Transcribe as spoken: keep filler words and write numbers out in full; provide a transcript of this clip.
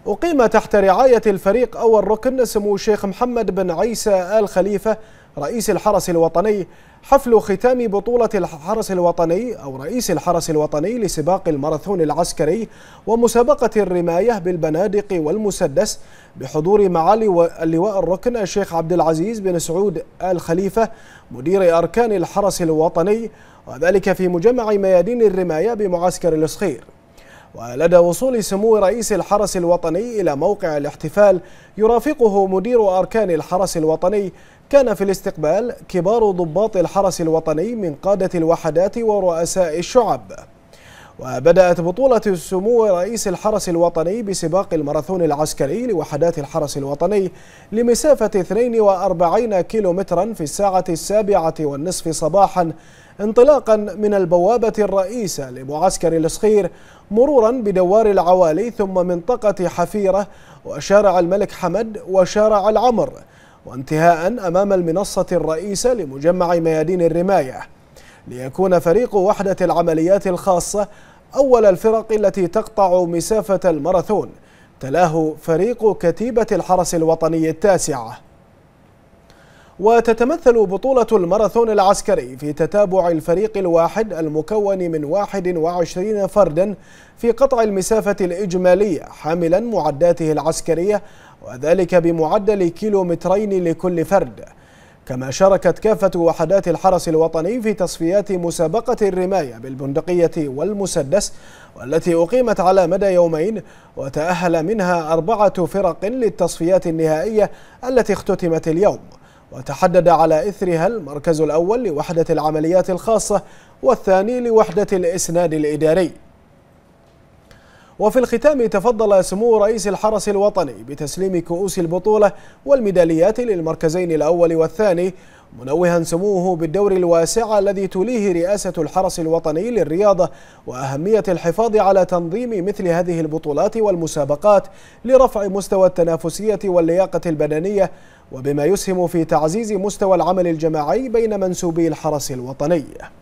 أقيم تحت رعاية الفريق أول ركن سمو الشيخ محمد بن عيسى آل خليفة رئيس الحرس الوطني حفل ختام بطولة الحرس الوطني أو رئيس الحرس الوطني لسباق الماراثون العسكري ومسابقة الرماية بالبنادق والمسدس بحضور معالي اللواء الركن الشيخ عبد العزيز بن سعود آل خليفة مدير أركان الحرس الوطني، وذلك في مجمع ميادين الرماية بمعسكر الصخير. ولدى وصول سمو رئيس الحرس الوطني إلى موقع الاحتفال يرافقه مدير أركان الحرس الوطني، كان في الاستقبال كبار ضباط الحرس الوطني من قادة الوحدات ورؤساء الشعب. وبدأت بطولة سمو رئيس الحرس الوطني بسباق الماراثون العسكري لوحدات الحرس الوطني لمسافة اثنين وأربعين كيلومترا في الساعة السابعة والنصف صباحا، انطلاقا من البوابة الرئيسة لمعسكر الصخير مرورا بدوار العوالي ثم منطقة حفيرة وشارع الملك حمد وشارع العمر، وانتهاء أمام المنصة الرئيسة لمجمع ميادين الرماية، ليكون فريق وحدة العمليات الخاصة أول الفرق التي تقطع مسافة الماراثون، تلاه فريق كتيبة الحرس الوطني التاسعة. وتتمثل بطولة الماراثون العسكري في تتابع الفريق الواحد المكون من واحد وعشرين فردا في قطع المسافة الإجمالية حاملا معداته العسكرية، وذلك بمعدل كيلومترين لكل فرد. كما شاركت كافة وحدات الحرس الوطني في تصفيات مسابقة الرماية بالبندقية والمسدس، والتي أقيمت على مدى يومين، وتأهل منها أربعة فرق للتصفيات النهائية التي اختتمت اليوم، وتحدد على إثرها المركز الأول لوحدة العمليات الخاصة والثاني لوحدة الإسناد الإداري. وفي الختام تفضل سمو رئيس الحرس الوطني بتسليم كؤوس البطولة والميداليات للمركزين الأول والثاني، منوها سموه بالدور الواسع الذي توليه رئاسة الحرس الوطني للرياضة وأهمية الحفاظ على تنظيم مثل هذه البطولات والمسابقات لرفع مستوى التنافسية واللياقة البدنية، وبما يسهم في تعزيز مستوى العمل الجماعي بين منسوبي الحرس الوطني.